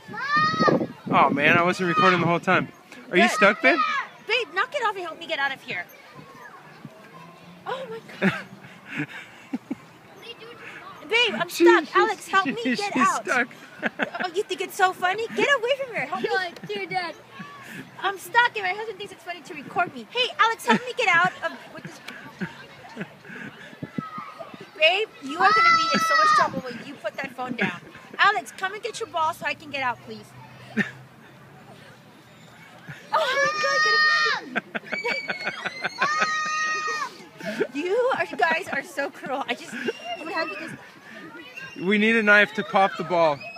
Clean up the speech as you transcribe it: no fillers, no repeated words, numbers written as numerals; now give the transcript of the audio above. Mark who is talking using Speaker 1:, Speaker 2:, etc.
Speaker 1: Oh man, I wasn't recording the whole time. Are you stuck, babe?
Speaker 2: Babe, knock it off and help me get out of here. Oh my god. Babe, I'm stuck. Alex, help me get out.
Speaker 1: She's stuck.
Speaker 2: Oh, you think it's so funny? Get away from her. Help me.
Speaker 3: Dear Dad.
Speaker 2: I'm stuck and my husband thinks it's funny to record me. Hey, Alex, help me get out of with this. Babe, you are going to be in so much trouble when you put that phone down. Alex, come and get your ball so I can get out, please. Oh my God, you guys are so cruel. I'm happy because
Speaker 1: We need a knife to pop the ball.